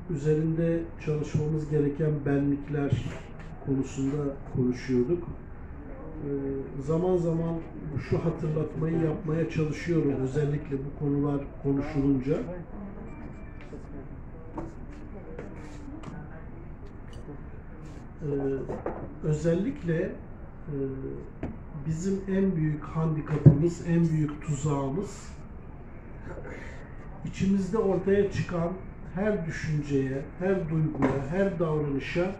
üzerinde çalışmamız gereken benlikler konusunda konuşuyorduk. Zaman zaman şu hatırlatmayı yapmaya çalışıyorum, özellikle bu konular konuşulunca. Özellikle bizim en büyük handikapımız, en büyük tuzağımız, içimizde ortaya çıkan her düşünceye, her duyguya, her davranışa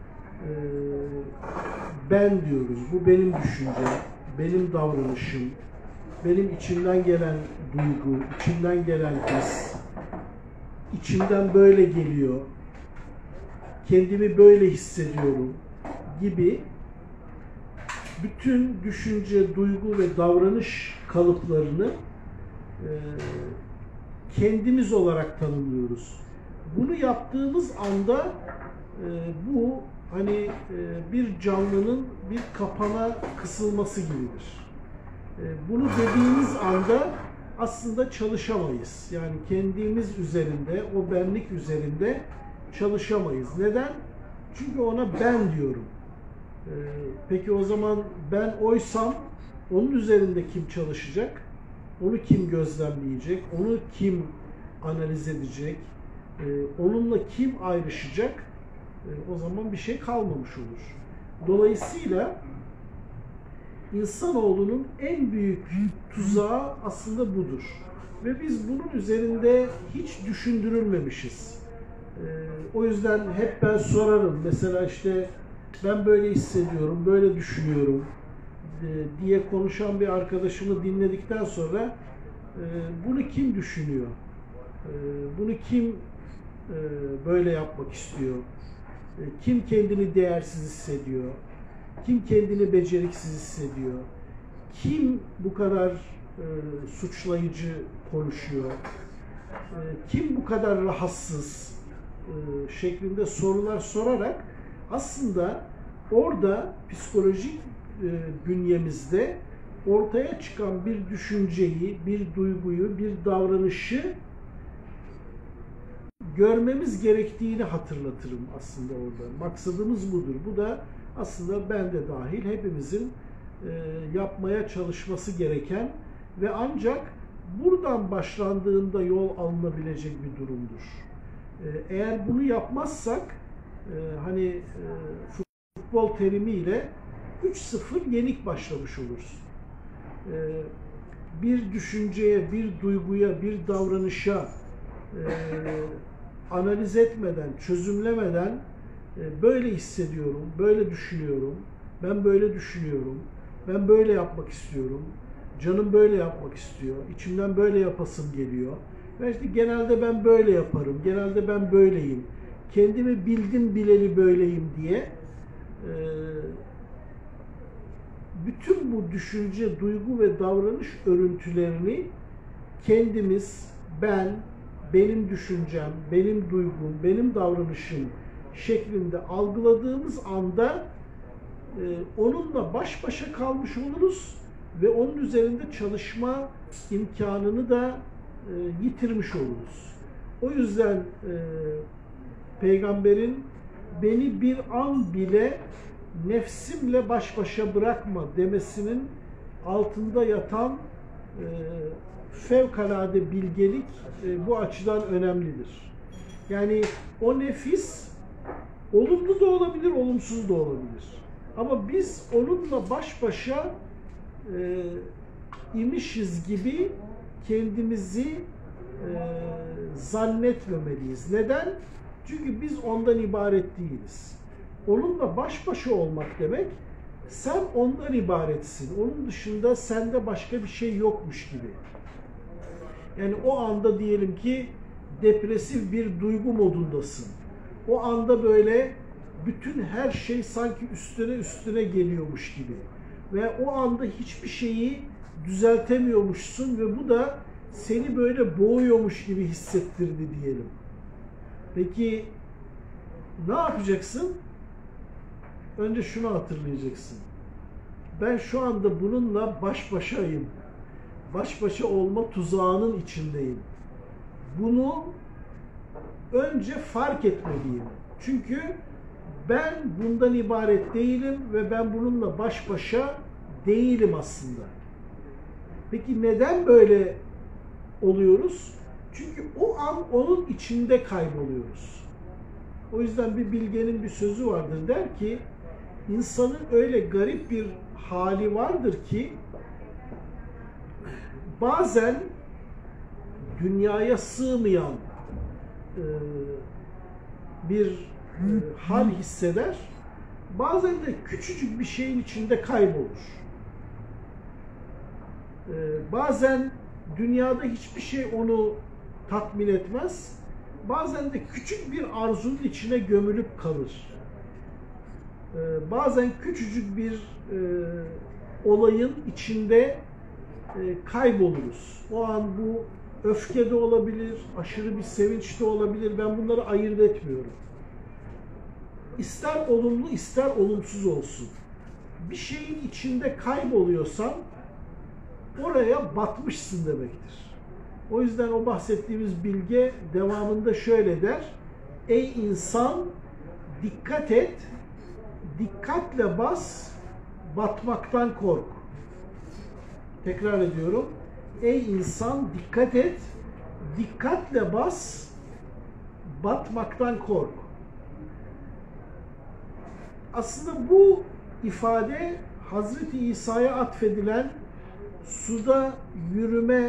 ben diyoruz. Bu benim düşüncem, benim davranışım, benim içimden gelen duygu, içimden gelen his, içimden böyle geliyor, kendimi böyle hissediyorum gibi bütün düşünce, duygu ve davranış kalıplarını kendimiz olarak tanımlıyoruz. Bunu yaptığımız anda bu hani bir canlının bir kapana kısılması gibidir. Bunu dediğimiz anda aslında çalışamayız. Yani kendimiz üzerinde, o benlik üzerinde çalışamayız. Neden? Çünkü ona ben diyorum. Peki o zaman ben oysam onun üzerinde kim çalışacak? Onu kim gözlemleyecek? Onu kim analiz edecek? Onunla kim ayrışacak? O zaman bir şey kalmamış olur. Dolayısıyla insanoğlunun en büyük tuzağı aslında budur. Ve biz bunun üzerinde hiç düşündürülmemişiz. O yüzden hep ben sorarım. Mesela işte ben böyle hissediyorum, böyle düşünüyorum diye konuşan bir arkadaşımı dinledikten sonra bunu kim düşünüyor? Bunu kim böyle yapmak istiyor? Kim kendini değersiz hissediyor? Kim kendini beceriksiz hissediyor? Kim bu kadar suçlayıcı konuşuyor? Kim bu kadar rahatsız? Şeklinde sorular sorarak aslında orada psikolojik bünyemizde ortaya çıkan bir düşünceyi, bir duyguyu, bir davranışı görmemiz gerektiğini hatırlatırım aslında orada. Maksadımız budur. Bu da aslında ben de dahil hepimizin yapmaya çalışması gereken ve ancak buradan başlandığında yol alınabilecek bir durumdur. Eğer bunu yapmazsak hani futbol terimiyle 3-0 yenik başlamış oluruz. Bir düşünceye, bir duyguya, bir davranışa analiz etmeden, çözümlemeden böyle hissediyorum, böyle düşünüyorum, ben böyle düşünüyorum, ben böyle yapmak istiyorum, canım böyle yapmak istiyor, içimden böyle yapasım geliyor. Ve işte genelde ben böyle yaparım, genelde ben böyleyim, kendimi bildim bileli böyleyim diye bütün bu düşünce, duygu ve davranış örüntülerini kendimiz, ben, benim düşüncem, benim duygum, benim davranışım şeklinde algıladığımız anda onunla baş başa kalmış oluruz ve onun üzerinde çalışma imkanını da yitirmiş oluruz. O yüzden Peygamberin beni bir an bile nefsimle baş başa bırakma demesinin altında yatan fevkalade bilgelik bu açıdan önemlidir. Yani o nefis olumlu da olabilir, olumsuz da olabilir. Ama biz onunla baş başa imişiz gibi kendimizi zannetmemeliyiz. Neden? Çünkü biz ondan ibaret değiliz. Onunla baş başa olmak demek, sen ondan ibaretsin. Onun dışında sende başka bir şey yokmuş gibi. Yani o anda diyelim ki depresif bir duygu modundasın. O anda böyle bütün her şey sanki üstüne geliyormuş gibi. Ve o anda hiçbir şeyi düzeltemiyormuşsun ve bu da seni böyle boğuyormuş gibi hissettirdi diyelim. Peki ne yapacaksın? Önce şunu hatırlayacaksın. Ben şu anda bununla baş başayım. Baş başa olma tuzağının içindeyim. Bunu önce fark etmeliyim. Çünkü ben bundan ibaret değilim ve ben bununla baş başa değilim aslında. Peki neden böyle oluyoruz? Çünkü o an onun içinde kayboluyoruz. O yüzden bir bilgenin bir sözü vardır, der ki insanın öyle garip bir hali vardır ki bazen dünyaya sığmayan bir hal hisseder, bazen de küçücük bir şeyin içinde kaybolur. Bazen dünyada hiçbir şey onu tatmin etmez, bazen de küçük bir arzunun içine gömülüp kalır. Bazen küçücük bir olayın içinde kayboluruz. O an bu öfke de olabilir, aşırı bir sevinç de olabilir. Ben bunları ayırt etmiyorum. İster olumlu, ister olumsuz olsun. Bir şeyin içinde kayboluyorsan oraya batmışsın demektir. O yüzden o bahsettiğimiz bilge devamında şöyle der: ey insan, dikkat et, dikkatle bas, batmaktan kork. Tekrar ediyorum. Ey insan, dikkat et, dikkatle bas, batmaktan kork. Aslında bu ifade Hazreti İsa'ya atfedilen suda yürüme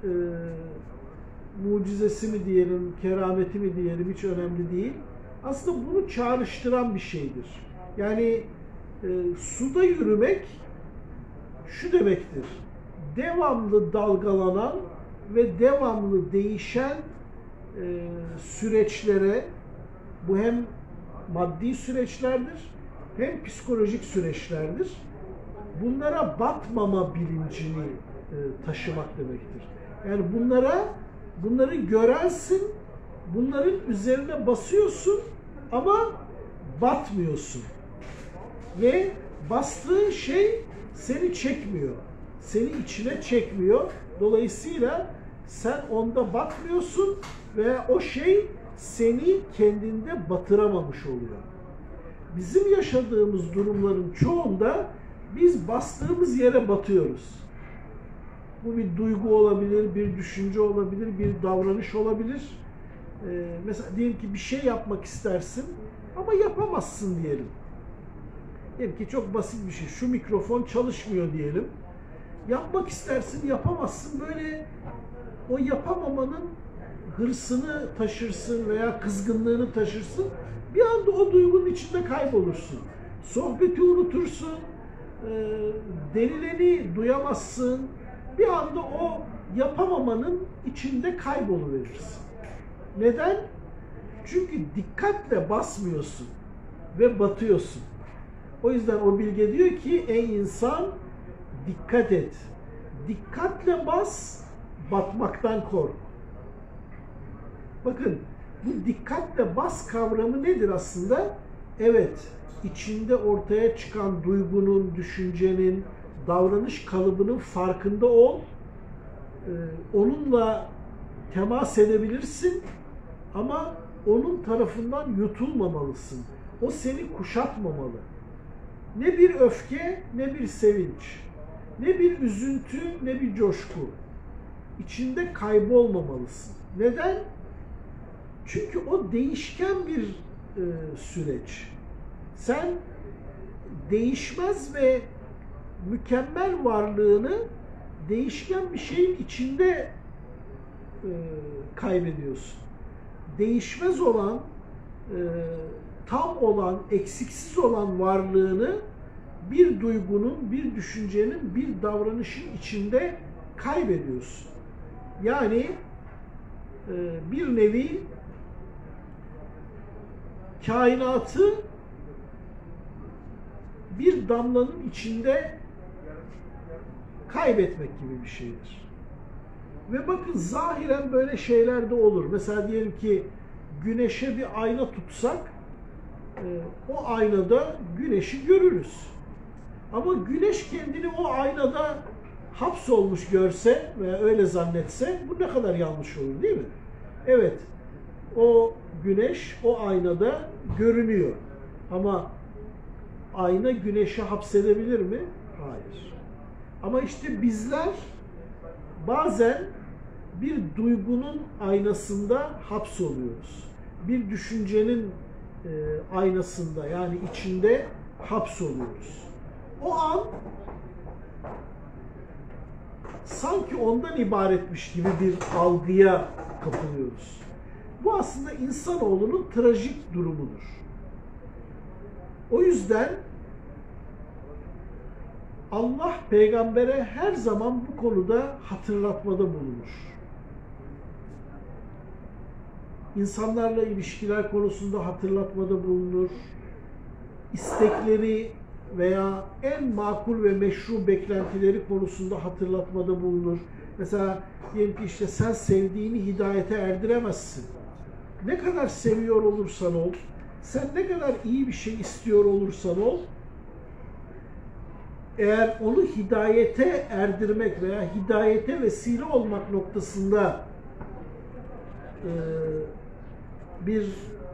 mucizesi mi diyelim, kerameti mi diyelim, hiç önemli değil. Aslında bunu çağrıştıran bir şeydir. Yani suda yürümek şu demektir: devamlı dalgalanan ve devamlı değişen süreçlere, bu hem maddi süreçlerdir hem psikolojik süreçlerdir. Bunlara batmama bilincini taşımak demektir. Yani bunları görensin, bunların üzerine basıyorsun ama batmıyorsun. Ve bastığın şey seni çekmiyor, seni içine çekmiyor. Dolayısıyla sen onda batmıyorsun ve o şey seni kendinde batıramamış oluyor. Bizim yaşadığımız durumların çoğunda biz bastığımız yere batıyoruz. Bu bir duygu olabilir, bir düşünce olabilir, bir davranış olabilir. Mesela diyelim ki bir şey yapmak istersin ama yapamazsın diyelim. Diyelim ki çok basit bir şey, şu mikrofon çalışmıyor diyelim. Yapmak istersin, yapamazsın. Böyle o yapamamanın hırsını taşırsın veya kızgınlığını taşırsın. Bir anda o duygunun içinde kaybolursun. Sohbeti unutursun, denileni duyamazsın. Bir anda o yapamamanın içinde kayboluverirsin. Neden? Çünkü dikkatle basmıyorsun ve batıyorsun. O yüzden o bilge diyor ki ey insan, dikkat et. Dikkatle bas, batmaktan kork. Bakın, bu dikkatle bas kavramı nedir aslında? Evet, içinde ortaya çıkan duygunun, düşüncenin, davranış kalıbının farkında ol. Onunla temas edebilirsin ama onun tarafından yutulmamalısın. O seni kuşatmamalı. Ne bir öfke, ne bir sevinç, ne bir üzüntü, ne bir coşku. İçinde kaybolmamalısın. Neden? Çünkü o değişken bir süreç. Sen değişmez ve mükemmel varlığını değişken bir şeyin içinde kaybediyorsun. Değişmez olan, tam olan, eksiksiz olan varlığını bir duygunun, bir düşüncenin, bir davranışın içinde kaybediyorsun. Yani bir nevi kainatı bir damlanın içinde kaybetmek gibi bir şeydir. Ve bakın zahiren böyle şeyler de olur. Mesela diyelim ki güneşe bir ayna tutsak o aynada güneşi görürüz. Ama güneş kendini o aynada hapsolmuş görse veya öyle zannetse bu ne kadar yanlış olur değil mi? Evet, o güneş o aynada görünüyor. Ama ayna güneşi hapsedebilir mi? Hayır. Ama işte bizler bazen bir duygunun aynasında hapsoluyoruz. Bir düşüncenin aynasında, yani içinde hapsoluyoruz. O an sanki ondan ibaretmiş gibi bir algıya kapılıyoruz. Bu aslında insanoğlunun trajik durumudur. O yüzden Allah peygambere her zaman bu konuda hatırlatmada bulunur. İnsanlarla ilişkiler konusunda hatırlatmada bulunur. İstekleri veya en makul ve meşru beklentileri konusunda hatırlatmada bulunur. Mesela diyelim ki işte sen sevdiğini hidayete erdiremezsin. Ne kadar seviyor olursan ol, sen ne kadar iyi bir şey istiyor olursan ol, eğer onu hidayete erdirmek veya hidayete vesile olmak noktasında bir,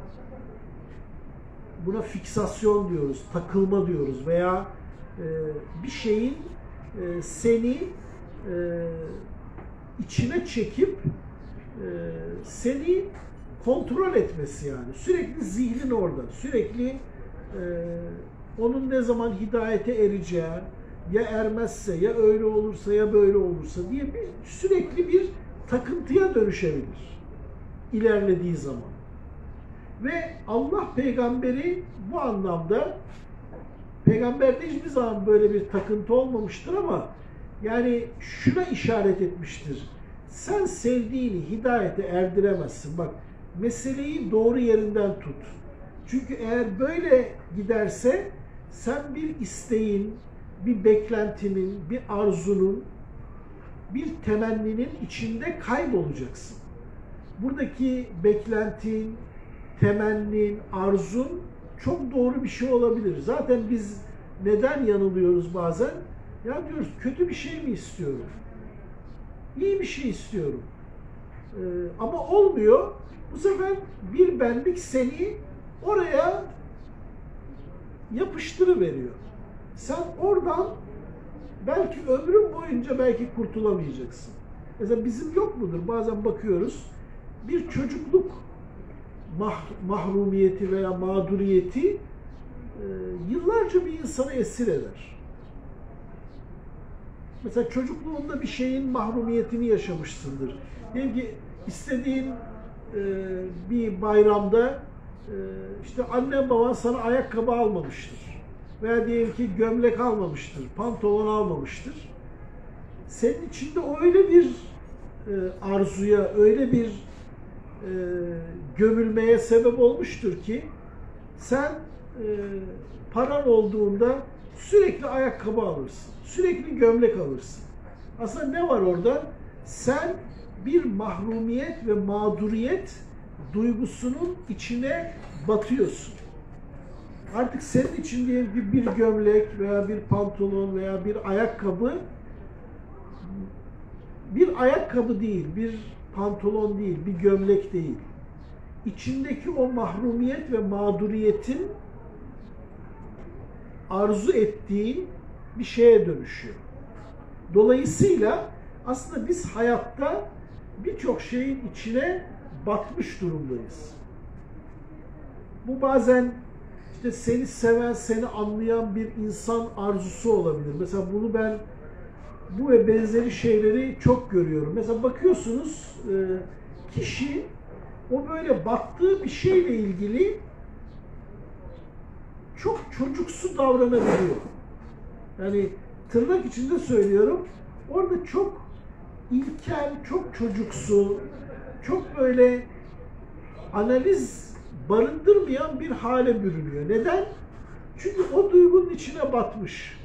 buna fiksasyon diyoruz, takılma diyoruz veya bir şeyin seni içine çekip seni kontrol etmesi, yani sürekli zihnin orada, sürekli onun ne zaman hidayete ereceği, ya ermezse, ya öyle olursa, ya böyle olursa diye sürekli bir takıntıya dönüşebilir ilerlediği zaman. Ve Allah peygamberi bu anlamda, peygamberde hiçbir zaman böyle bir takıntı olmamıştır ama yani şuna işaret etmiştir. Sen sevdiğini hidayete erdiremezsin. Bak, meseleyi doğru yerinden tut. Çünkü eğer böyle giderse sen bir isteğin, bir beklentinin, bir arzunun, bir temenninin içinde kaybolacaksın. Buradaki beklentin, temennin, arzun çok doğru bir şey olabilir. Zaten biz neden yanılıyoruz bazen? Ya diyoruz, kötü bir şey mi istiyorum? İyi bir şey istiyorum. Ama olmuyor. Bu sefer bir benlik seni oraya yapıştırıveriyor. Sen oradan belki ömrün boyunca belki kurtulamayacaksın. Mesela bizim yok mudur? Bazen bakıyoruz, bir çocukluk mahrumiyeti veya mağduriyeti yıllarca bir insanı esir eder. Mesela çocukluğunda bir şeyin mahrumiyetini yaşamışsındır. Diyelim ki istediğin bir bayramda işte annen baban sana ayakkabı almamıştır. Veya diyelim ki gömlek almamıştır, pantolon almamıştır. Senin içinde öyle bir arzuya, öyle bir gömülmeye sebep olmuştur ki sen paran olduğunda sürekli ayakkabı alırsın, sürekli gömlek alırsın. Aslında ne var orada? Sen bir mahrumiyet ve mağduriyet duygusunun içine batıyorsun. Artık senin için diyelim ki bir gömlek veya bir pantolon veya bir ayakkabı değil, bir pantolon değil, bir gömlek değil. İçindeki o mahrumiyet ve mağduriyetin arzu ettiği bir şeye dönüşüyor. Dolayısıyla aslında biz hayatta birçok şeyin içine batmış durumdayız. Bu bazen işte seni seven, seni anlayan bir insan arzusu olabilir. Mesela bu ve benzeri şeyleri çok görüyorum. Mesela bakıyorsunuz, kişi o böyle battığı bir şeyle ilgili çok çocuksu davranabiliyor. Yani tırnak içinde söylüyorum, orada çok ilkel, çok çocuksu, çok böyle analiz barındırmayan bir hale bürünüyor. Neden? Çünkü o duygunun içine batmış.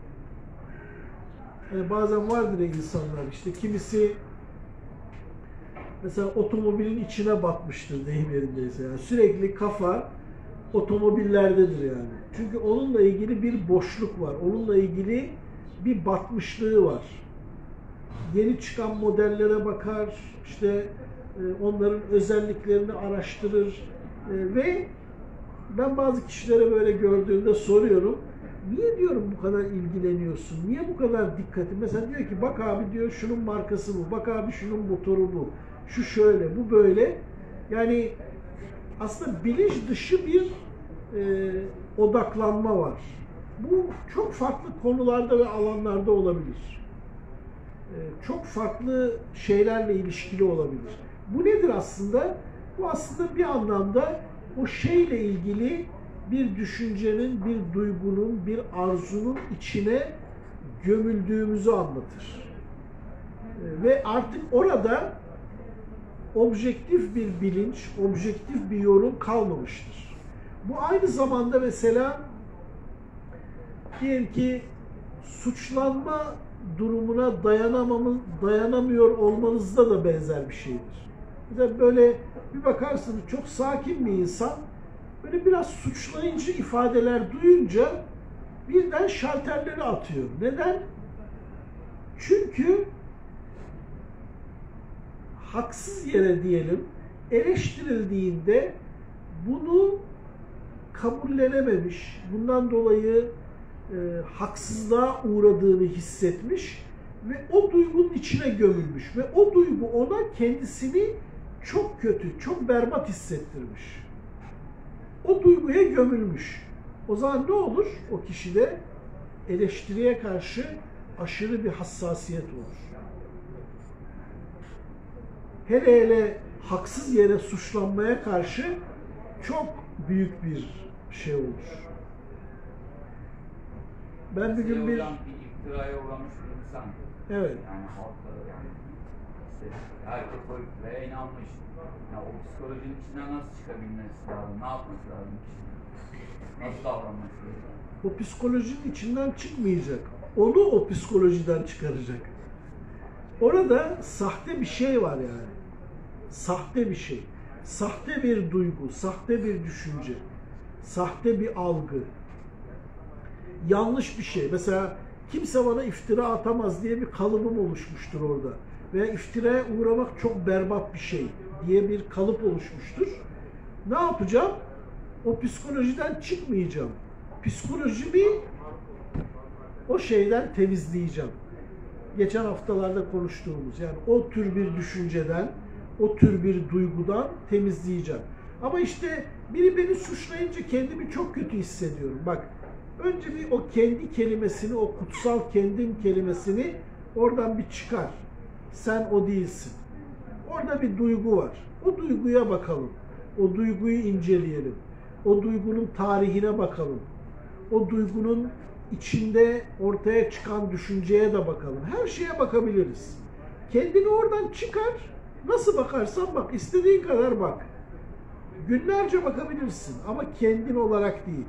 Yani bazen vardır ya insanlar, işte kimisi mesela otomobilin içine batmıştır deyim yerindeyse. Yani sürekli kafa otomobillerdedir yani. Çünkü onunla ilgili bir boşluk var. Onunla ilgili bir batmışlığı var. Yeni çıkan modellere bakar, işte onların özelliklerini araştırır ve ben bazı kişilere böyle gördüğümde soruyorum. Niye diyorum bu kadar ilgileniyorsun? Niye bu kadar dikkatin? Mesela diyor ki bak abi diyor şunun markası bu. Bak abi şunun motoru bu. Şu şöyle, bu böyle. Yani aslında bilinç dışı bir odaklanma var. Bu çok farklı konularda ve alanlarda olabilir. Çok farklı şeylerle ilişkili olabilir. Bu nedir aslında? Bu aslında bir anlamda o şeyle ilgili bir düşüncenin, bir duygunun, bir arzunun içine gömüldüğümüzü anlatır. Ve artık orada objektif bir bilinç, objektif bir yorum kalmamıştır. Bu aynı zamanda mesela diyelim ki suçlanma durumuna dayanamıyor olmanızda da benzer bir şeydir. Mesela böyle bir bakarsınız çok sakin bir insan böyle biraz suçlayıcı ifadeler duyunca birden şalterleri atıyor. Neden? Çünkü haksız yere diyelim eleştirildiğinde bunu kabullenememiş, bundan dolayı haksızlığa uğradığını hissetmiş ve o duygunun içine gömülmüş ve o duygu ona kendisini çok kötü, çok berbat hissettirmiş. O duyguya gömülmüş. O zaman ne olur? O kişide eleştiriye karşı aşırı bir hassasiyet olur. Hele hele haksız yere suçlanmaya karşı çok büyük bir şey olur. Ben bir gün bir iftiraya uğramış bir insan. Evet. Yani halka yani işte herkes o iftiraya inanmış. Yani o psikolojinin içinden nasıl çıkabilmesi lazım? Ne yapması lazım kişinin? Nasıl davranması lazım? O psikolojinin içinden çıkmayacak. Onu o psikolojiden çıkaracak. Orada sahte bir şey var yani. Sahte bir şey. Sahte bir duygu, sahte bir düşünce, sahte bir algı. Yanlış bir şey. Mesela kimse bana iftira atamaz diye bir kalıbım oluşmuştur orada. Veya iftiraya uğramak çok berbat bir şey diye bir kalıp oluşmuştur. Ne yapacağım? O psikolojiden çıkmayacağım. Psikolojimi o şeyden temizleyeceğim. Geçen haftalarda konuştuğumuz yani o tür bir düşünceden, o tür bir duygudan temizleyeceğim. Ama işte biri beni suçlayınca kendimi çok kötü hissediyorum. Bak önce bir o kendi kelimesini, o kutsal kendim kelimesini oradan bir çıkar. Sen o değilsin. Orada bir duygu var. O duyguya bakalım. O duyguyu inceleyelim. O duygunun tarihine bakalım. O duygunun içinde ortaya çıkan düşünceye de bakalım. Her şeye bakabiliriz. Kendini oradan çıkar. Nasıl bakarsan bak. İstediğin kadar bak. Günlerce bakabilirsin. Ama kendin olarak değil.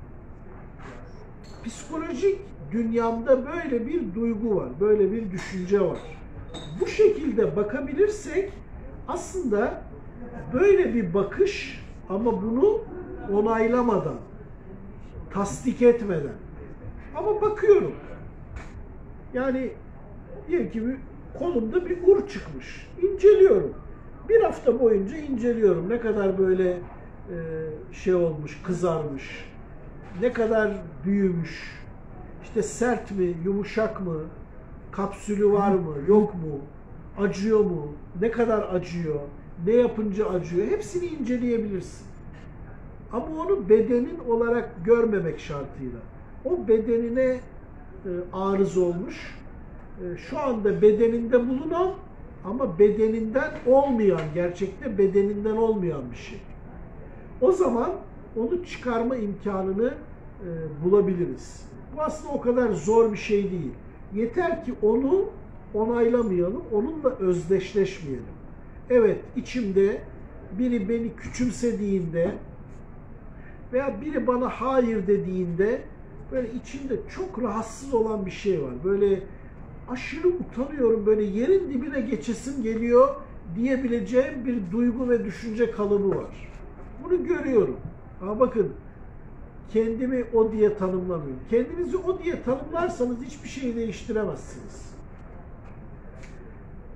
Psikolojik dünyamda böyle bir duygu var. Böyle bir düşünce var. Bu şekilde bakabilirsek aslında böyle bir bakış ama bunu onaylamadan, tasdik etmeden ama bakıyorum. Yani diyelim ki kolumda bir ur çıkmış. İnceliyorum. Bir hafta boyunca inceliyorum. Ne kadar böyle şey olmuş, kızarmış. Ne kadar büyümüş. İşte sert mi, yumuşak mı? Kapsülü var mı, yok mu? Acıyor mu? Ne kadar acıyor? Ne yapınca acıyor? Hepsini inceleyebilirsin. Ama onu bedenin olarak görmemek şartıyla. O bedenine arız olmuş. Şu anda bedeninde bulunan ama bedeninden olmayan, gerçekte bedeninden olmayan bir şey. O zaman onu çıkarma imkanını bulabiliriz. Bu aslında o kadar zor bir şey değil. Yeter ki onu onaylamayalım, onunla özdeşleşmeyelim. Evet, içimde biri beni küçümsediğinde veya biri bana hayır dediğinde böyle içimde çok rahatsız olan bir şey var. Böyle aşırı utanıyorum, böyle yerin dibine geçesim geliyor diyebileceğim bir duygu ve düşünce kalıbı var. Bunu görüyorum. Ama bakın, kendimi o diye tanımlamıyorum. Kendinizi o diye tanımlarsanız hiçbir şeyi değiştiremezsiniz.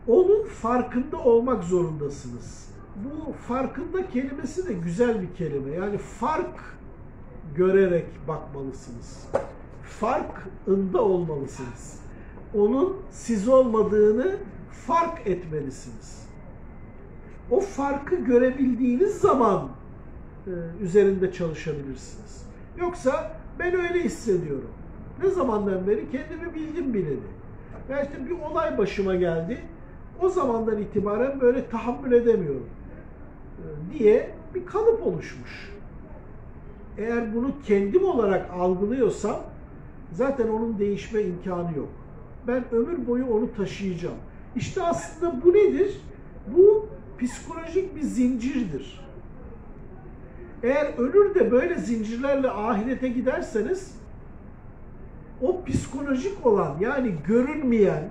Onun farkında olmak zorundasınız. Bu farkında kelimesi de güzel bir kelime. Yani fark görerek bakmalısınız. Farkında olmalısınız. Onun siz olmadığını fark etmelisiniz. O farkı görebildiğiniz zaman üzerinde çalışabilirsiniz. Yoksa ben öyle hissediyorum. Ne zamandan beri kendimi bildim bileli. Ya işte bir olay başıma geldi. O zamandan itibaren böyle tahammül edemiyorum diye bir kalıp oluşmuş. Eğer bunu kendim olarak algılıyorsam zaten onun değişme imkanı yok. Ben ömür boyu onu taşıyacağım. İşte aslında bu nedir? Bu psikolojik bir zincirdir. Eğer ölür de böyle zincirlerle ahirete giderseniz o psikolojik olan yani görünmeyen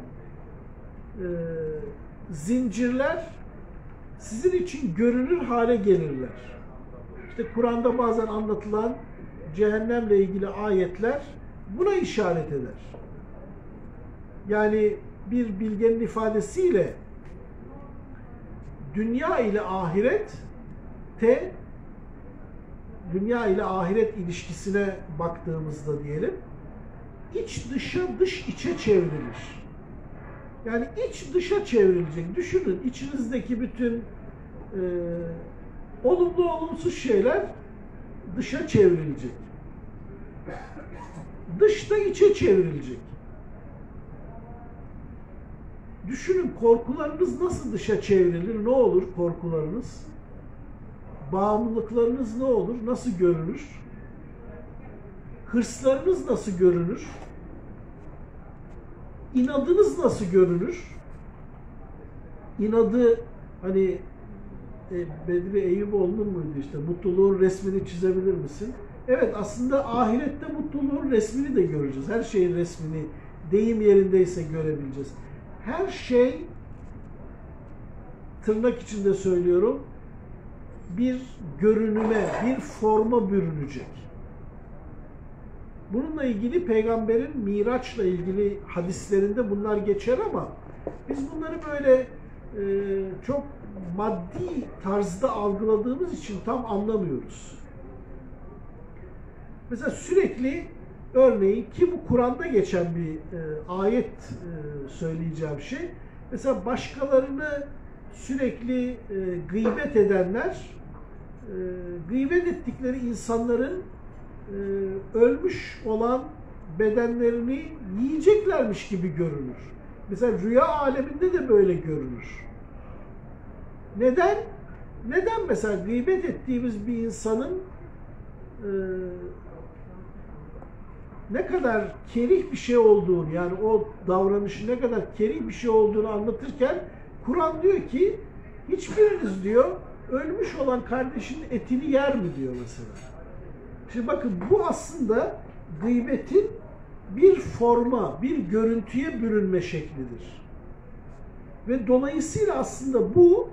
zincirler sizin için görünür hale gelirler. İşte Kur'an'da bazen anlatılan cehennemle ilgili ayetler buna işaret eder. Yani bir bilgenin ifadesiyle dünya ile ahiret ilişkisine baktığımızda diyelim, iç dışa, dış içe çevrilir. Yani iç dışa çevrilecek. Düşünün, içinizdeki bütün olumlu olumsuz şeyler dışa çevrilecek. Dış da içe çevrilecek. Düşünün, korkularınız nasıl dışa çevrilir? Ne olur korkularınız? Bağımlılıklarınız ne olur? Nasıl görünür? Hırslarınız nasıl görünür? İnadınız nasıl görünür? İnadı hani Bedri Eyüboğlu'nun muydu işte? Mutluluğun resmini çizebilir misin? Evet, aslında ahirette mutluluğun resmini de göreceğiz. Her şeyin resmini deyim yerindeyse görebileceğiz. Her şey, tırnak içinde söylüyorum, bir görünüme, bir forma bürünecek. Bununla ilgili Peygamber'in Miraç'la ilgili hadislerinde bunlar geçer ama biz bunları böyle çok maddi tarzda algıladığımız için tam anlamıyoruz. Mesela sürekli, örneğin ki bu Kur'an'da geçen bir ayet söyleyeceğim şey. Mesela başkalarını sürekli gıybet edenler, gıybet ettikleri insanların ölmüş olan bedenlerini yiyeceklermiş gibi görünür. Mesela rüya aleminde de böyle görünür. Neden? Neden mesela gıybet ettiğimiz bir insanın ne kadar kerih bir şey olduğunu, yani o davranışın ne kadar kerih bir şey olduğunu anlatırken Kur'an diyor ki hiçbiriniz diyor ölmüş olan kardeşinin etini yer mi diyor mesela. Şimdi bakın, bu aslında gıybetin bir forma, bir görüntüye bürünme şeklidir. Ve dolayısıyla aslında bu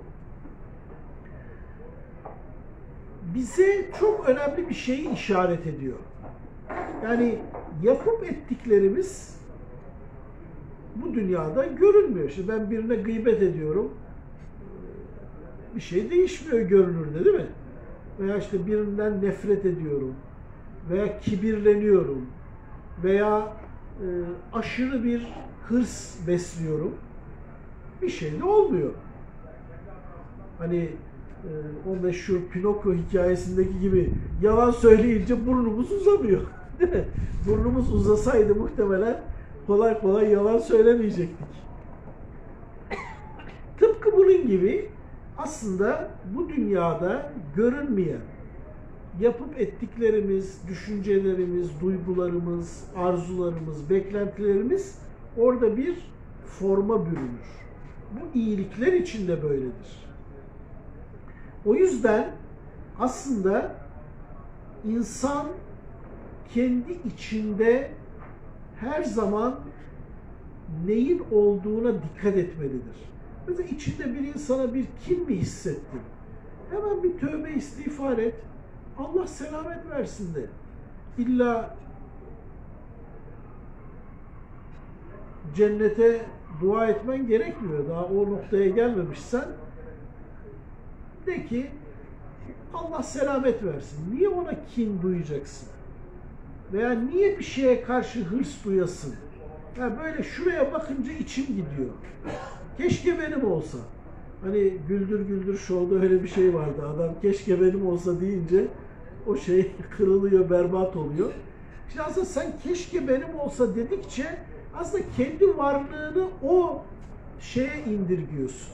bize çok önemli bir şeyi işaret ediyor. Yani yapıp ettiklerimiz bu dünyada görünmüyor. İşte ben birine gıybet ediyorum, bir şey değişmiyor görünürde, değil mi? Veya işte birinden nefret ediyorum veya kibirleniyorum veya aşırı bir hırs besliyorum, bir şey de olmuyor. Hani o meşhur Pinokyo hikayesindeki gibi yalan söyleyince burnumuz uzamıyor. Değil mi? Burnumuz uzasaydı muhtemelen kolay kolay yalan söylemeyecektik. Tıpkı bunun gibi aslında bu dünyada görünmeyen, yapıp ettiklerimiz, düşüncelerimiz, duygularımız, arzularımız, beklentilerimiz orada bir forma bürünür. Bu iyilikler için de böyledir. O yüzden aslında insan kendi içinde her zaman neyin olduğuna dikkat etmelidir. Mesela içinde bir insana bir kin mi hissettin? Hemen bir tövbe istiğfar et. Allah selamet versin de. İlla cennete dua etmen gerekmiyor. Daha o noktaya gelmemişsen de ki Allah selamet versin. Niye ona kin duyacaksın? Veya niye bir şeye karşı hırs duyasın? Ya böyle şuraya bakınca içim gidiyor. Keşke benim olsa. Hani Güldür Güldür Show'da öyle bir şey vardı. Adam keşke benim olsa deyince o şey kırılıyor, berbat oluyor. İşte aslında sen keşke benim olsa dedikçe aslında kendi varlığını o şeye indirgiyorsun.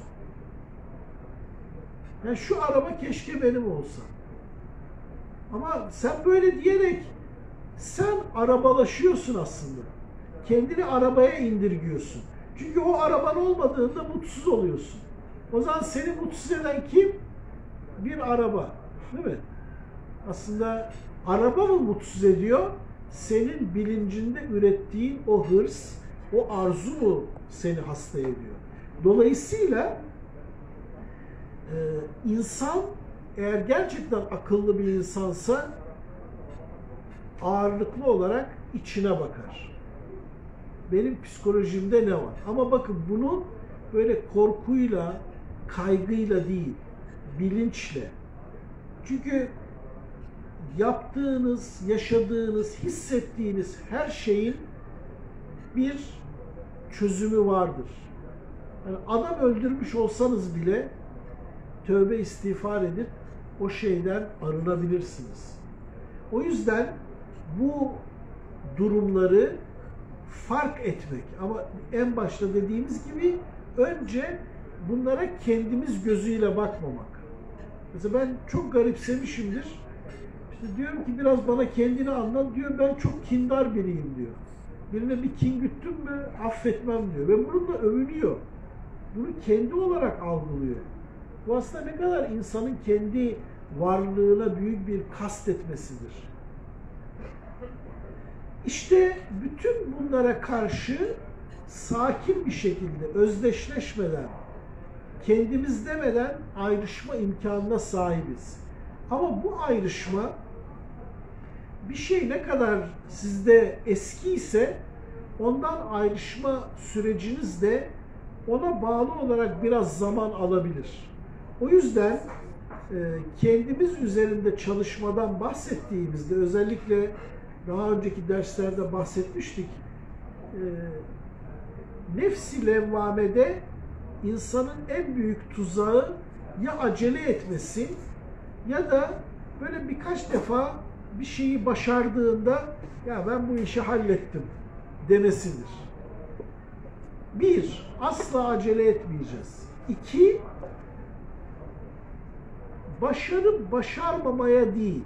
Yani şu araba keşke benim olsa. Ama sen böyle diyerek sen arabalaşıyorsun aslında. Kendini arabaya indirgiyorsun. Çünkü o araban olmadığında mutsuz oluyorsun. O zaman seni mutsuz eden kim? Bir araba. Değil mi? Aslında araba mı mutsuz ediyor? Senin bilincinde ürettiğin o hırs, o arzu mu seni hasta ediyor? Dolayısıyla insan eğer gerçekten akıllı bir insansa ağırlıklı olarak içine bakar. Benim psikolojimde ne var? Ama bakın bunu böyle korkuyla, kaygıyla değil, bilinçle. Çünkü yaptığınız, yaşadığınız, hissettiğiniz her şeyin bir çözümü vardır. Yani adam öldürmüş olsanız bile tövbe istiğfar edip o şeyden arınabilirsiniz. O yüzden bu durumları fark etmek ama en başta dediğimiz gibi önce bunlara kendimiz gözüyle bakmamak. Mesela ben çok garipsemişimdir. İşte diyorum ki biraz bana kendini anlat diyor. Ben çok kindar biriyim diyor. Birine bir kin güttüm mü affetmem diyor. Ve bununla övünüyor. Bunu kendi olarak algılıyor. Bu aslında ne kadar insanın kendi varlığına büyük bir kast etmesidir. İşte bütün bunlara karşı sakin bir şekilde özdeşleşmeden, kendimiz demeden ayrışma imkanına sahibiz. Ama bu ayrışma bir şey ne kadar sizde eskiyse ondan ayrışma süreciniz de ona bağlı olarak biraz zaman alabilir. O yüzden kendimiz üzerinde çalışmadan bahsettiğimizde özellikle daha önceki derslerde bahsetmiştik. Nefs-i levvamede insanın en büyük tuzağı ya acele etmesi ya da böyle birkaç defa bir şeyi başardığında ya ben bu işi hallettim demesidir. Bir, asla acele etmeyeceğiz. İki, başarıp başarmamaya değil,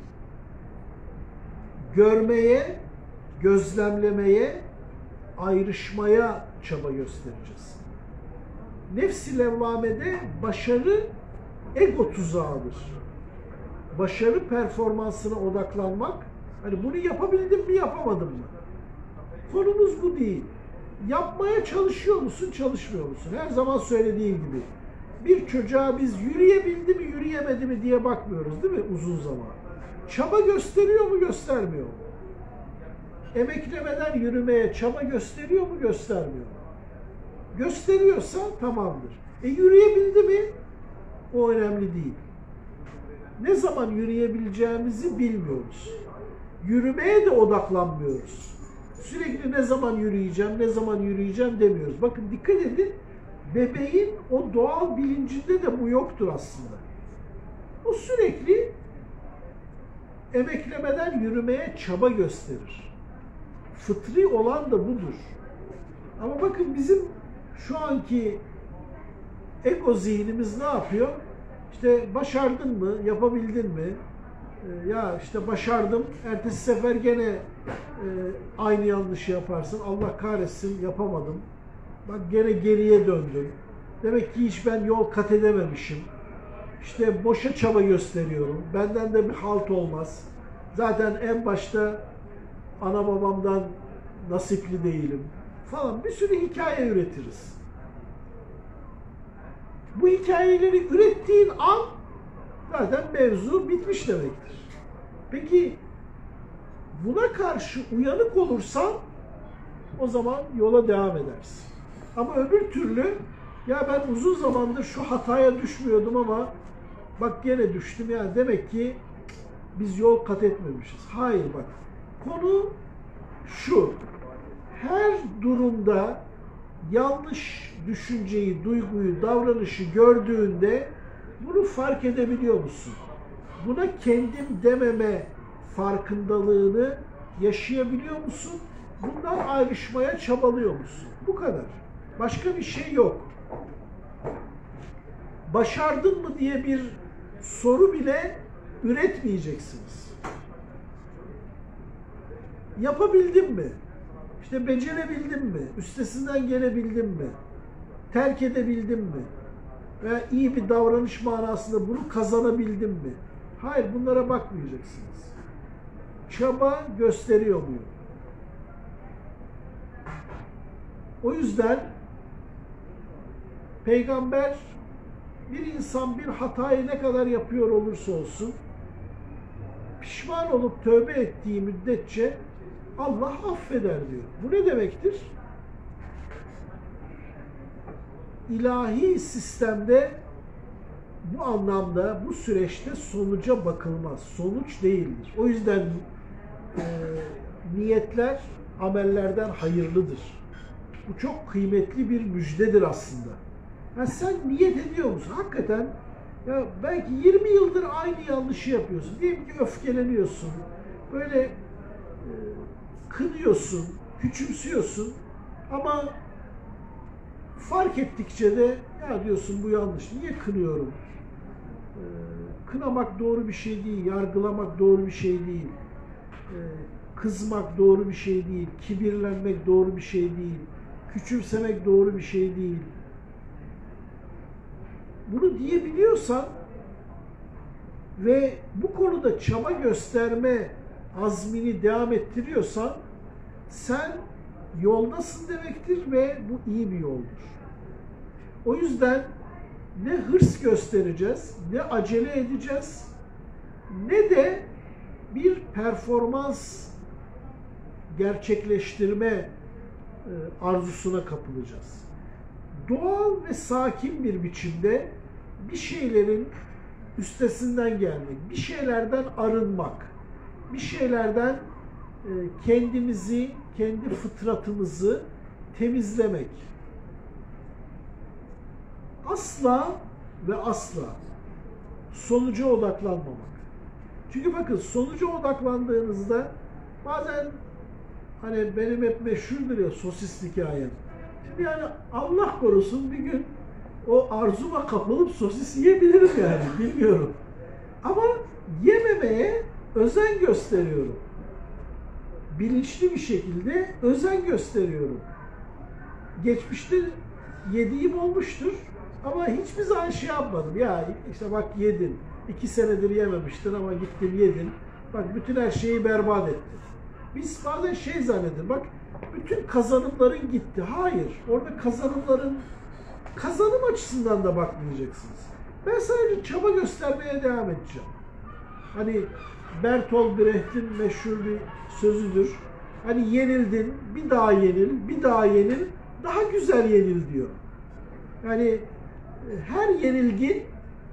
görmeye, gözlemlemeye, ayrışmaya çaba göstereceğiz. Nefs-i levvamede başarı ego tuzağıdır. Başarı performansına odaklanmak, hani bunu yapabildim mi, yapamadım mı? Konumuz bu değil. Yapmaya çalışıyor musun, çalışmıyor musun? Her zaman söylediğim gibi. Bir çocuğa biz yürüyebildi mi, yürüyemedi mi diye bakmıyoruz değil mi uzun zaman? Çaba gösteriyor mu, göstermiyor mu? Emeklemeden yürümeye çaba gösteriyor mu, göstermiyor mu? Gösteriyorsa tamamdır. Yürüyebildi mi? O önemli değil. Ne zaman yürüyebileceğimizi bilmiyoruz. Yürümeye de odaklanmıyoruz. Sürekli ne zaman yürüyeceğim, ne zaman yürüyeceğim demiyoruz. Bakın dikkat edin, bebeğin o doğal bilincinde de bu yoktur aslında. O sürekli emeklemeden yürümeye çaba gösterir. Fıtri olan da budur. Ama bakın bizim şu anki ego zihnimiz ne yapıyor? İşte başardın mı, yapabildin mi? Ya işte başardım, ertesi sefer gene aynı yanlışı yaparsın. Allah kahretsin, yapamadım. Bak gene geriye döndüm. Demek ki hiç ben yol kat edememişim. İşte boşa çaba gösteriyorum. Benden de bir halt olmaz. Zaten en başta ana babamdan nasipli değilim falan. Bir sürü hikaye üretiriz. Bu hikayeleri ürettiğin an zaten mevzu bitmiş demektir. Peki buna karşı uyanık olursan o zaman yola devam edersin. Ama öbür türlü ya ben uzun zamandır şu hataya düşmüyordum ama bak gene düştüm, yani demek ki biz yol kat etmemişiz. Hayır, bak konu şu: her durumda yanlış düşünceyi, duyguyu, davranışı gördüğünde bunu fark edebiliyor musun? Buna kendim dememe farkındalığını yaşayabiliyor musun? Bundan ayrışmaya çabalıyor musun? Bu kadar. Başka bir şey yok. Başardın mı diye bir soru bile üretmeyeceksiniz. Yapabildim mi? İşte becerebildim mi? Üstesinden gelebildim mi? Terk edebildim mi? Veya iyi bir davranış manasında bunu kazanabildim mi? Hayır, bunlara bakmayacaksınız. Çaba gösteriyor muyum? O yüzden Peygamber, bir insan bir hatayı ne kadar yapıyor olursa olsun pişman olup tövbe ettiği müddetçe Allah affeder diyor. Bu ne demektir? İlahi sistemde bu anlamda, bu süreçte sonuca bakılmaz. Sonuç değildir. O yüzden niyetler amellerden hayırlıdır. Bu çok kıymetli bir müjdedir aslında. Yani sen niyet ediyor musun? Hakikaten ya belki 20 yıldır aynı yanlışı yapıyorsun. Diyelim ki öfkeleniyorsun. Böyle kınıyorsun, küçümsüyorsun ama fark ettikçe de ya diyorsun bu yanlış. Niye kınıyorum? Kınamak doğru bir şey değil, yargılamak doğru bir şey değil. Kızmak doğru bir şey değil, kibirlenmek doğru bir şey değil, küçümsemek doğru bir şey değil. Bunu diyebiliyorsan ve bu konuda çaba gösterme azmini devam ettiriyorsan sen yoldasın demektir ve bu iyi bir yoldur. O yüzden ne hırs göstereceğiz, ne acele edeceğiz, ne de bir performans gerçekleştirme arzusuna kapılacağız. Doğal ve sakin bir biçimde bir şeylerin üstesinden gelmek, bir şeylerden arınmak, bir şeylerden kendimizi, kendi fıtratımızı temizlemek. Asla ve asla sonuca odaklanmamak. Çünkü bakın, sonuca odaklandığınızda bazen hani benim hep meşhurdur ya sosis hikayem. Şimdi yani Allah korusun bir gün o arzuma kapılıp sosis yiyebilirim yani, bilmiyorum. Ama yememeye özen gösteriyorum. Bilinçli bir şekilde özen gösteriyorum. Geçmişte yediğim olmuştur ama hiçbir zaman şey yapmadım. Ya işte bak yedin, 2 senedir yememiştin ama gittin yedin. Bak bütün her şeyi berbat ettin. Biz bazen şey zannedin, bak bütün kazanımların gitti. Hayır, orada kazanım açısından da bakmayacaksınız. Ben sadece çaba göstermeye devam edeceğim. Hani Bertolt Brecht'in meşhur bir sözüdür. Hani yenildin, bir daha yenil, bir daha yenil, daha güzel yenil diyor. Yani her yenilgin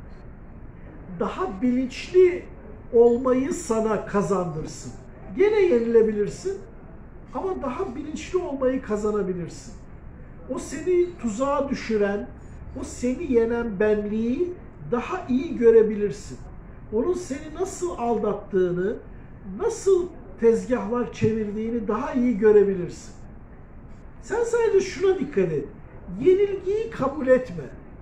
daha bilinçli olmayı sana kazandırsın. Gene yenilebilirsin ama daha bilinçli olmayı kazanabilirsin. O seni tuzağa düşüren, o seni yenen benliği daha iyi görebilirsin. Onun seni nasıl aldattığını, nasıl tezgahlar çevirdiğini daha iyi görebilirsin. Sen sadece şuna dikkat et. Yenilgiyi kabul etme.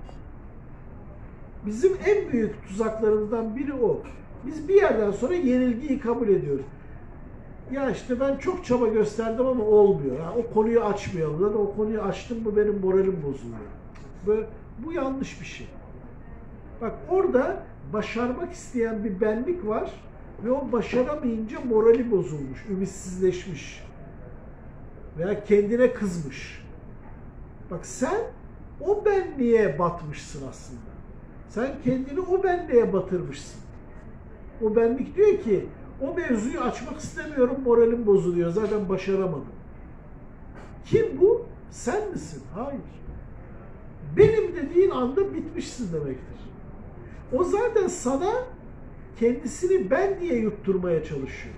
Bizim en büyük tuzaklarımızdan biri o. Biz bir yerden sonra yenilgiyi kabul ediyoruz. Ya işte ben çok çaba gösterdim ama olmuyor. Ya o konuyu açmayalım. Zaten o konuyu açtım mı benim moralim bozuluyor. Bu yanlış bir şey. Bak orada başarmak isteyen bir benlik var ve o başaramayınca morali bozulmuş, ümitsizleşmiş veya kendine kızmış. Bak sen o benliğe batmışsın aslında. Sen kendini o benliğe batırmışsın. O benlik diyor ki o mevzuyu açmak istemiyorum, moralim bozuluyor, zaten başaramadım. Kim bu? Sen misin? Hayır. Benim dediğin anda bitmişsin demektir. O zaten sana kendisini ben diye yutturmaya çalışıyor.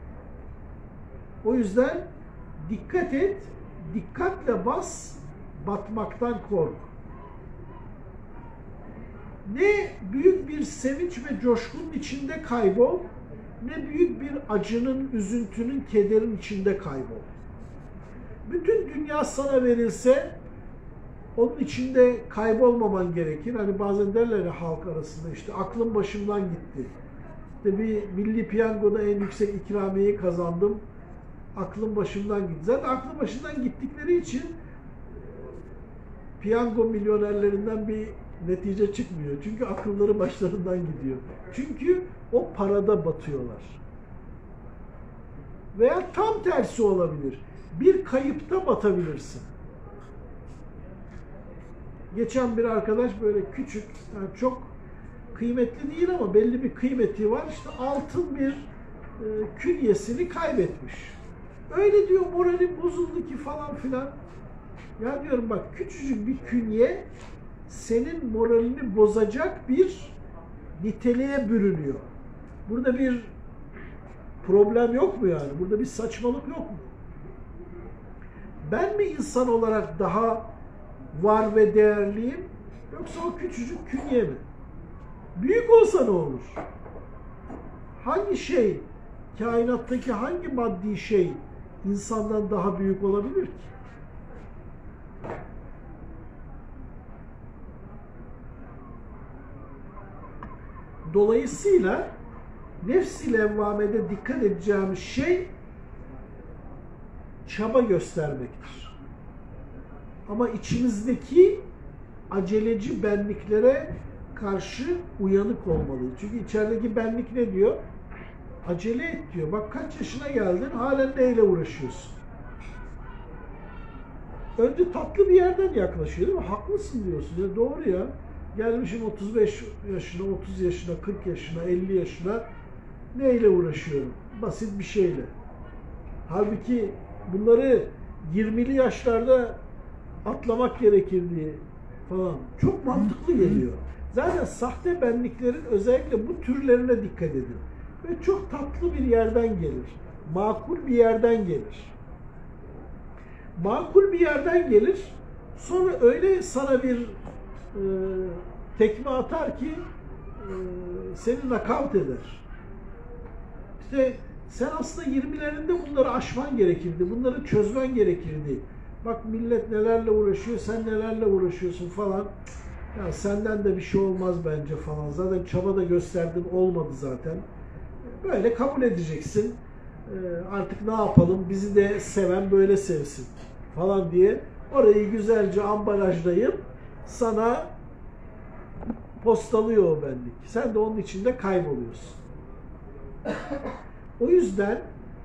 O yüzden dikkat et, dikkatle bas, batmaktan kork. Ne büyük bir sevinç ve coşkunun içinde kaybol, ne büyük bir acının, üzüntünün, kederin içinde kaybol. Bütün dünya sana verilse, onun içinde kaybolmaman gerekir. Hani bazen derler ya halk arasında, işte aklım başımdan gitti. İşte bir milli piyangoda en yüksek ikramiyeyi kazandım. Aklım başımdan gitti. Zaten aklım başından gittikleri için piyango milyonerlerinden bir netice çıkmıyor. Çünkü akılları başlarından gidiyor. Çünkü o parada batıyorlar. Veya tam tersi olabilir. Bir kayıpta batabilirsin. Geçen bir arkadaş böyle küçük, yani çok kıymetli değil ama belli bir kıymeti var. İşte altın bir künyesini kaybetmiş. Öyle diyor, morali bozuldu ki falan filan. Ya diyorum bak, küçücük bir künye senin moralini bozacak bir niteliğe bürünüyor. Burada bir problem yok mu yani? Burada bir saçmalık yok mu? Ben mi insan olarak daha var ve değerliyim, yoksa o küçücük künye mi? Büyük olsa ne olur? Hangi şey, kainattaki hangi maddi şey insandan daha büyük olabilir ki? Dolayısıyla nefs-i levvamede dikkat edeceğimiz şey çaba göstermektir. Ama içimizdeki aceleci benliklere karşı uyanık olmalıyız. Çünkü içerideki benlik ne diyor? Acele et diyor. Bak kaç yaşına geldin, halen neyle uğraşıyorsun? Önce tatlı bir yerden yaklaşıyor değil mi? Haklısın diyorsun. Ya doğru ya. Gelmişim 35 yaşına, 30 yaşına, 40 yaşına, 50 yaşına, neyle uğraşıyorum? Basit bir şeyle. Halbuki bunları 20'li yaşlarda atlamak gerekirdi falan. Çok mantıklı geliyor. Zaten sahte benliklerin özellikle bu türlerine dikkat edin. Ve çok tatlı bir yerden gelir. Makul bir yerden gelir. Makul bir yerden gelir. Sonra öyle sana bir tekme atar ki seni nakavt eder. İşte sen aslında 20'lerinde bunları aşman gerekirdi. Bunları çözmen gerekirdi. Bak millet nelerle uğraşıyor, sen nelerle uğraşıyorsun falan. Ya senden de bir şey olmaz bence falan. Zaten çaba da gösterdin, olmadı zaten. Böyle kabul edeceksin. Artık ne yapalım, bizi de seven böyle sevsin falan diye orayı güzelce ambalajlayıp sana postalıyor o benlik. Sen de onun içinde kayboluyorsun. O yüzden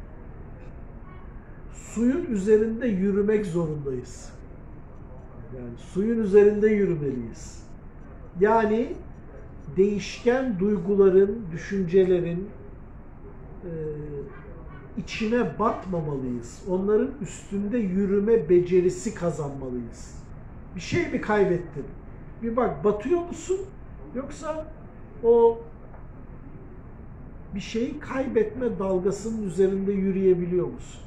suyun üzerinde yürümek zorundayız. Yani suyun üzerinde yürümeliyiz. Yani değişken duyguların, düşüncelerin içine batmamalıyız. Onların üstünde yürüme becerisi kazanmalıyız. Bir şey mi kaybettin? Bir bak, batıyor musun? Yoksa o bir şeyi kaybetme dalgasının üzerinde yürüyebiliyor musun?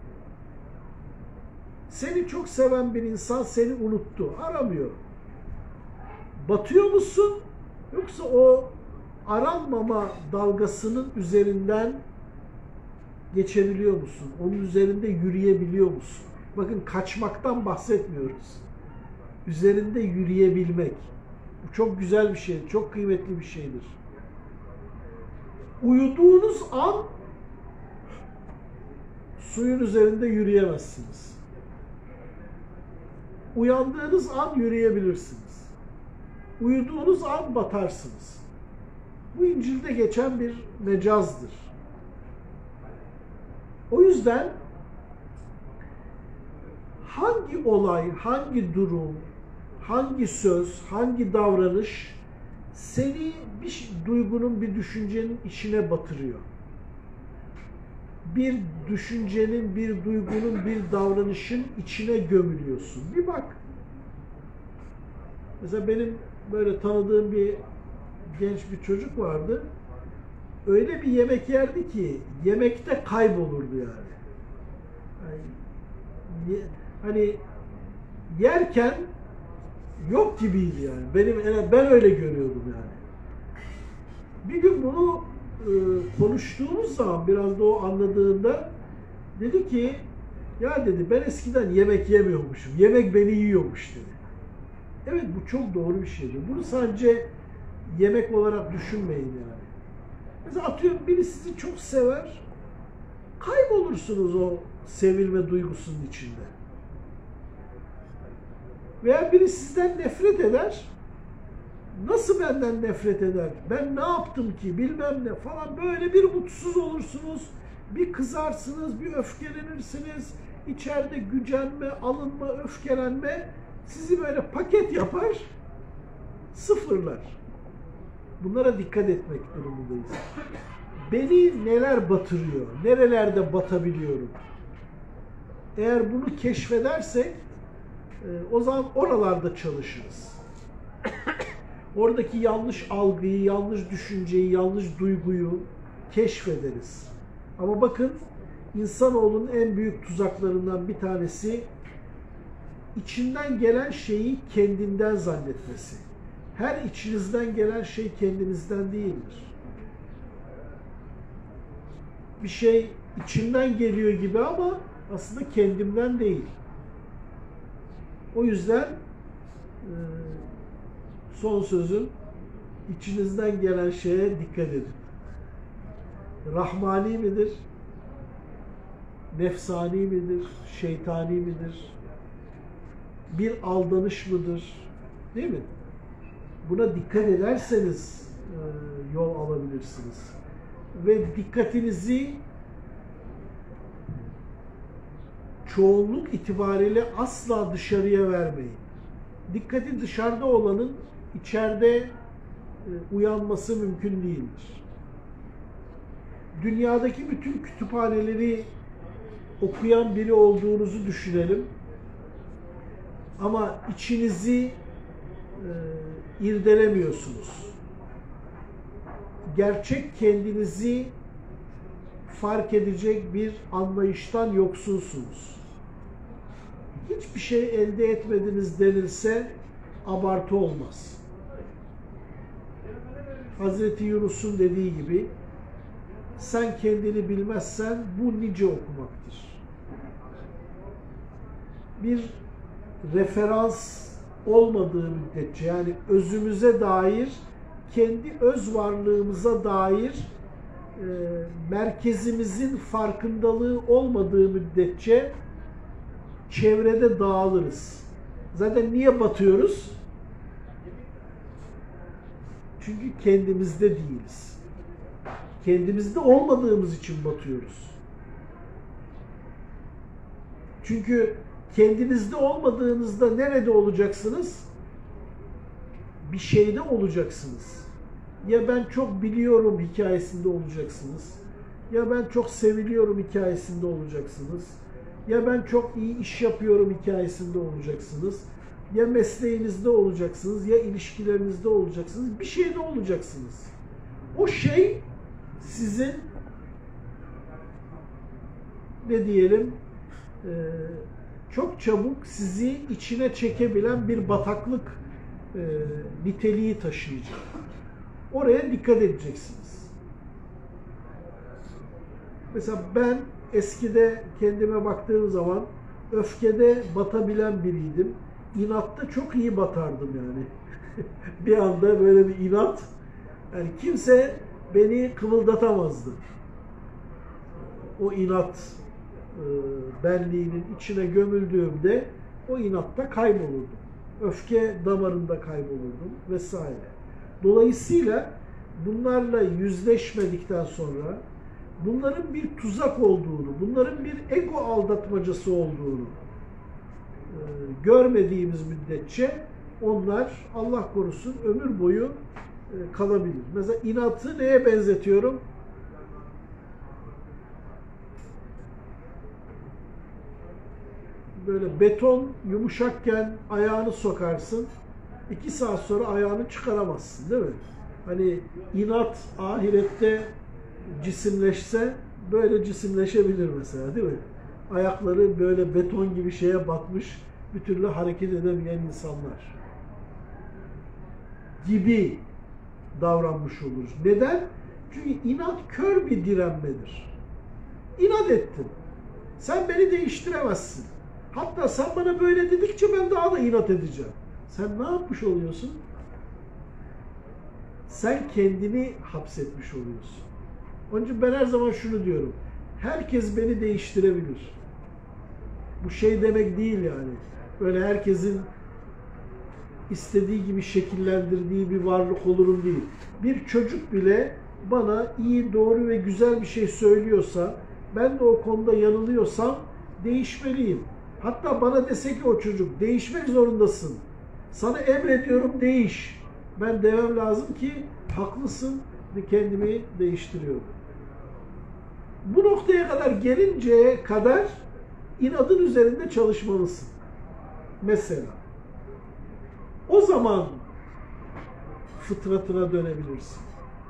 Seni çok seven bir insan seni unuttu, aramıyor. Batıyor musun? Yoksa o aranmama dalgasının üzerinden geçebiliyor musun? Onun üzerinde yürüyebiliyor musun? Bakın, kaçmaktan bahsetmiyoruz. Üzerinde yürüyebilmek. Bu çok güzel bir şey, çok kıymetli bir şeydir. Uyuduğunuz an suyun üzerinde yürüyemezsiniz. Uyandığınız an yürüyebilirsiniz. Uyuduğunuz an batarsınız. Bu İncil'de geçen bir mecazdır. O yüzden hangi olay, hangi durum, hangi söz, hangi davranış seni bir duygunun, bir düşüncenin içine batırıyor? bir düşüncenin, bir duygunun, bir davranışın içine gömülüyorsun. Bir bak. Mesela benim böyle tanıdığım bir genç bir çocuk vardı. Öyle bir yemek yerdi ki yemekte kaybolurdu yani. Hani yerken yok gibiydi yani. Ben öyle görüyordum yani. Bir gün bunu konuştuğumuz zaman biraz da o anladığında dedi ki ya dedi ben eskiden yemek yemiyormuşum. Yemek beni yiyormuş dedi. Evet bu çok doğru bir şeydir. Bunu sadece yemek olarak düşünmeyin yani. Mesela atıyorum biri sizi çok sever, kaybolursunuz o sevilme duygusunun içinde. Veya biri sizden nefret eder, nasıl benden nefret eder, ben ne yaptım ki bilmem ne falan böyle bir mutsuz olursunuz, bir kızarsınız, bir öfkelenirsiniz, içeride gücenme, alınma, öfkelenme sizi böyle paket yapar, sıfırlar. Bunlara dikkat etmek durumundayız. Beni neler batırıyor, nerelerde batabiliyorum? Eğer bunu keşfedersek o zaman oralarda çalışırız. Oradaki yanlış algıyı, yanlış düşünceyi, yanlış duyguyu keşfederiz. Ama bakın insanoğlunun en büyük tuzaklarından bir tanesi içinden gelen şeyi kendinden zannetmesi. Her içinizden gelen şey kendinizden değildir. Bir şey içimden geliyor gibi ama aslında kendimden değil. O yüzden son sözüm içinizden gelen şeye dikkat edin. Rahmani midir? Nefsani midir? Şeytani midir? Bir aldanış mıdır? Değil mi? Buna dikkat ederseniz yol alabilirsiniz. Ve dikkatinizi çoğunluk itibariyle asla dışarıya vermeyin. Dikkati dışarıda olanın içeride uyanması mümkün değildir. Dünyadaki bütün kütüphaneleri okuyan biri olduğunuzu düşünelim. Ama içinizi irdelemiyorsunuz. Gerçek kendinizi fark edecek bir anlayıştan yoksunsunuz. Hiçbir şey elde etmediniz denilse abartı olmaz. Hazreti Yunus'un dediği gibi sen kendini bilmezsen bu nice okumaktır. Bir referans olmadığı müddetçe yani özümüze dair, kendi öz varlığımıza dair merkezimizin farkındalığı olmadığı müddetçe çevrede dağılırız. Zaten niye batıyoruz? Çünkü kendimizde değiliz. Kendimizde olmadığımız için batıyoruz. Çünkü kendinizde olmadığınızda nerede olacaksınız? Bir şeyde olacaksınız. Ya ben çok biliyorum hikayesinde olacaksınız. Ya ben çok seviliyorum hikayesinde olacaksınız. Ya ben çok iyi iş yapıyorum hikayesinde olacaksınız. Ya mesleğinizde olacaksınız, ya ilişkilerinizde olacaksınız. Bir şeyde olacaksınız. O şey sizin ne diyelim çok çabuk sizi içine çekebilen bir bataklık niteliği taşıyacak. Oraya dikkat edeceksiniz. Mesela ben eskide kendime baktığım zaman öfkede batabilen biriydim. İnatta çok iyi batardım yani. Bir anda böyle bir inat. Yani kimse beni kımıldatamazdı. O inat benliğinin içine gömüldüğümde o inatta kaybolurdum. Öfke damarında kaybolurdum vesaire. Dolayısıyla bunlarla yüzleşmedikten sonra bunların bir tuzak olduğunu, bunların bir ego aldatmacası olduğunu görmediğimiz müddetçe onlar Allah korusun ömür boyu kalabilir. Mesela inatı neye benzetiyorum? böyle beton yumuşakken ayağını sokarsın. 2 saat sonra ayağını çıkaramazsın, değil mi? Hani inat ahirette cisimleşse böyle cisimleşebilir mesela, değil mi? Ayakları böyle beton gibi şeye batmış, bir türlü hareket edemeyen insanlar gibi davranmış oluruz. Neden? Çünkü inat kör bir direnmedir. İnat ettin. Sen beni değiştiremezsin. Hatta sen bana böyle dedikçe ben daha da inat edeceğim. Sen ne yapmış oluyorsun? Sen kendini hapsetmiş oluyorsun. Onun için ben her zaman şunu diyorum. Herkes beni değiştirebilir. Bu şey demek değil yani. Böyle herkesin istediği gibi şekillendirdiği bir varlık olurum değil. Bir çocuk bile bana iyi, doğru ve güzel bir şey söylüyorsa, ben de o konuda yanılıyorsam değişmeliyim. Hatta bana dese ki o çocuk, değişmek zorundasın. Sana emrediyorum, değiş. Ben demem lazım ki haklısın ve kendimi değiştiriyorum. Bu noktaya kadar gelinceye kadar inadın üzerinde çalışmalısın. Mesela. O zaman fıtratına dönebilirsin.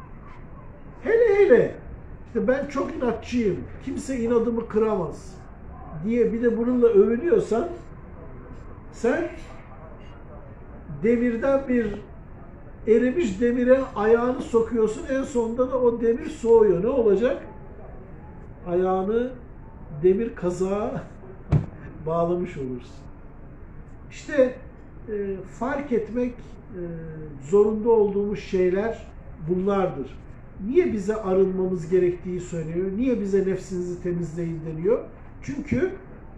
Hele işte ben çok inatçıyım, kimse inadımı kıramaz diye bir de bununla övünüyorsan sen demirden bir erimiş demire ayağını sokuyorsun, en sonunda da o demir soğuyor. Ne olacak? Ayağını demir kazığa bağlamış olursun. İşte fark etmek zorunda olduğumuz şeyler bunlardır. Niye bize arınmamız gerektiği söyleniyor? Niye bize nefsinizi temizleyin deniyor? Çünkü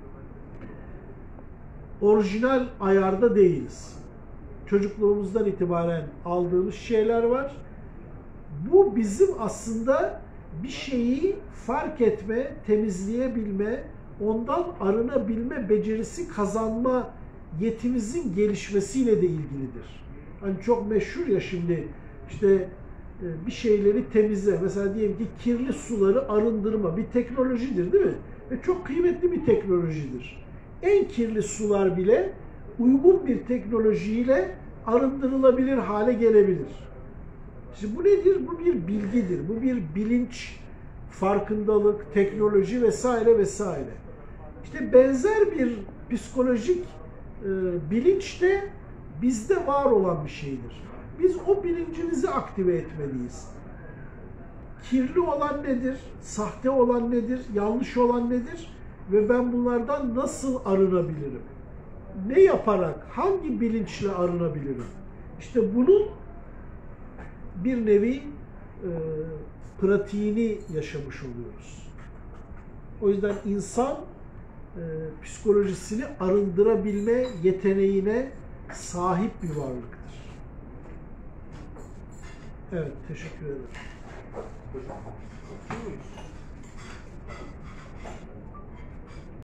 orijinal ayarda değiliz. Çocukluğumuzdan itibaren aldığımız şeyler var. Bu bizim aslında bir şeyi fark etme, temizleyebilme, ondan arınabilme becerisi kazanma yetimizin gelişmesiyle de ilgilidir. Hani çok meşhur ya şimdi işte bir şeyleri temizle. Mesela diyelim ki kirli suları arındırma bir teknolojidir, değil mi? Ve çok kıymetli bir teknolojidir. En kirli sular bile uygun bir teknolojiyle arındırılabilir hale gelebilir. İşte bu nedir? Bu bir bilgidir. Bu bir bilinç, farkındalık, teknoloji vesaire vesaire. İşte benzer bir psikolojik bilinç de bizde var olan bir şeydir. Biz o bilincimizi aktive etmeliyiz. Kirli olan nedir? Sahte olan nedir? Yanlış olan nedir? Ve ben bunlardan nasıl arınabilirim? Ne yaparak, hangi bilinçle arınabilirim? İşte bunun bir nevi pratiğini yaşamış oluyoruz. O yüzden insan psikolojisini arındırabilme yeteneğine sahip bir varlıktır. Evet, teşekkür ederim.